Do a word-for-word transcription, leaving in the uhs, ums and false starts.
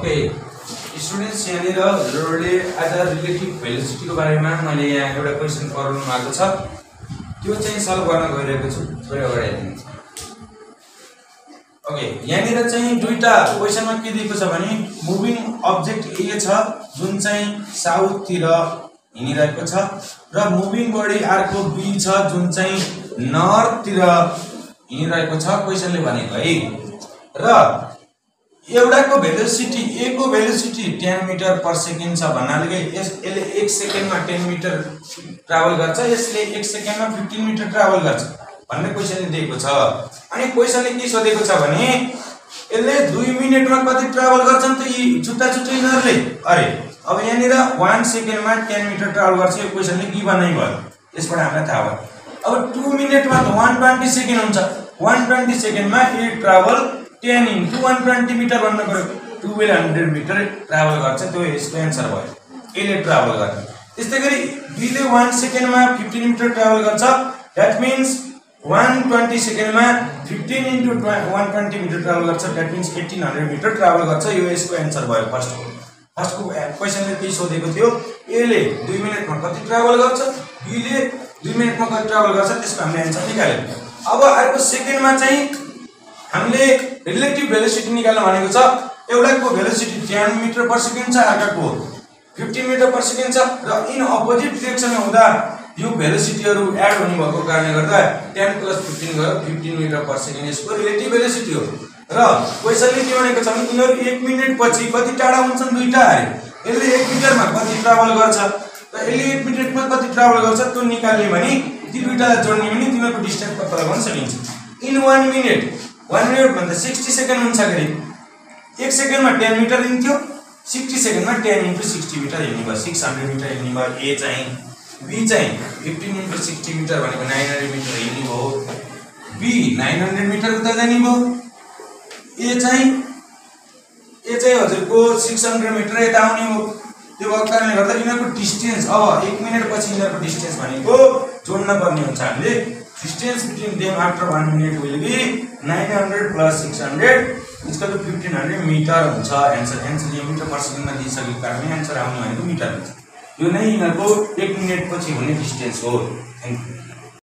Okay students, यहाँनिर हजुरहरूले आज रिलेटिभ भेलोसिटीको बारेमा मैले यहाँ एउटा क्वेसन गराउनु भएको छ, त्यो चाहिँ सल्भ गर्न गइरहेको छु। थोरै अगाडि आइदिनु। ओके, यहाँनिर चाहिँ दुईटा क्वेसनमा के दिएको छ भने मुभिङ अब्जेक्ट ए छ जुन चाहिँ साउथतिर हिँडिरहेको छ र मुभिङ बडी अर्को बी छ जुन चाहिँ नर्थतिर हिँडिरहेको छ क्वेसनले भनेको है। र एउटाको भेलोसिटी ए को velocity ten metre per second छ भन्नाले यसले एक सेकेन्डमा टेन मिटर ट्राभल गर्छ, यसले एक सेकेन्डमा फिफ्टीन मिटर ट्राभल गर्छ भन्ने क्वेसनले दिएको छ। अनि क्वेसनले के सोधेको छ भने यसले दुई मिनेटमा कति ट्राभल गर्छन् त यी छुट्टा छुट्टै यिनीहरूले। अरे अब यहाँनिर वन सेकेन्डमा टेन मिटर ट्राभल गर्छ, यो क्वेसनले गिभन नै भयो, यसबाट हामीलाई थाहा भयो। अब टू मिनेटमा त वन ट्वेन्टी सेकेन्ड हुन्छ, वन ट्वेन्टी सेकेन्डमा A travel ten into one twenty metre भन्नु पर्यो, टुवेल्भ हन्ड्रेड मिटर ट्राभल गर्छ, त्यो यसको एन्सर भयो, यसले ट्राभल गर्ने। त्यस्तै गरी बीले वन सेकेन्डमा फिफ्टीन मिटर ट्राभल गर्छ, द्याट मिन्स वन ट्वेन्टी सेकेन्डमा fifteen into one twenty metre travel गर्छ, that means eighteen hundred metre travel गर्छ, यो यसको एन्सर भयो। फर्स्टको फर्स्टको क्वेसनले के सोधेको थियो, एले दुई मिनटमा कति ट्राभल गर्छ, बीले दुई मिनटमा कति ट्राभल गर्छ, त्यसको हामीले एन्सर निकाल्यौँ। अब अर्को सेकेन्डमा चाहिँ हामीले रिलेटिभ भेलोसिटी निकाल्न भनेको छ। एउटाको velocity ten metre per second छ, अर्काको फिफ्टीन मिटर पर सेकेन्ड छ र इन अपोजिट डिरेक्सनमा हुँदा यो भेलोसिटीहरू एड हुने भएको कारणले गर्दा टेन प्लस फिफ्टीन गयो फिफ्टीन मिटर पर सेकेन्ड यसको रिलेटिभ भेलोसिटी हो। र क्वेसनले के भनेको छ भने यिनीहरू एक मिनट पछि कति टाढा हुन्छन् दुईटा अरे, यसले एक मिटरमा कति ट्राभल गर्छ र यसले एक मिनटमा कति ट्राभल गर्छ त्यो निकाल्ने भने ती दुईटालाई जोड्ने भने तिनीहरूको डिस्टेन्स पत्ता लगाउन सकिन्छ। In one minute one minute भन्दा सिक्सटी सेकेन्ड हुन्छ गरी एक सेकेन्डमा टेन मिटर हिँड्थ्यो, सिक्सटी सेकेन्डमा टेन इन्टु सिक्सटी मिटर हिँड्ने भयो, सिक्स हन्ड्रेड मिटर हिँड्ने भयो। ए चाहिँ बी चाहिँ फिफ्टीन इन्टु सिक्सटी मिटर भनेको नाइन हन्ड्रेड मिटर हिँड्ने भयो, बी नाइन हन्ड्रेड मिटर उता जाने भयो, ए चाहिँ ए चाहिँ हजुरको सिक्स हन्ड्रेड मिटर यता आउने हो। त्यो भएको कारणले गर्दा यिनीहरूको डिस्टेन्स अब एक मिनट पछि यिनीहरूको डिस्टेन्स भनेको जोड्न पर्ने हुन्छ हामीले। Distance between them after one minute will be nine hundred plus six hundred equal to fifteen hundred metre हुन्छ। एन्सर एन्सर यो मिटर पर सेकेन्डमा दिइसकेको कारणले एन्सर आउने भनेको मिटर हुन्छ। यो नै यिनीहरूको एक मिनट पछि हुने डिस्टेन्स हो। Thank you.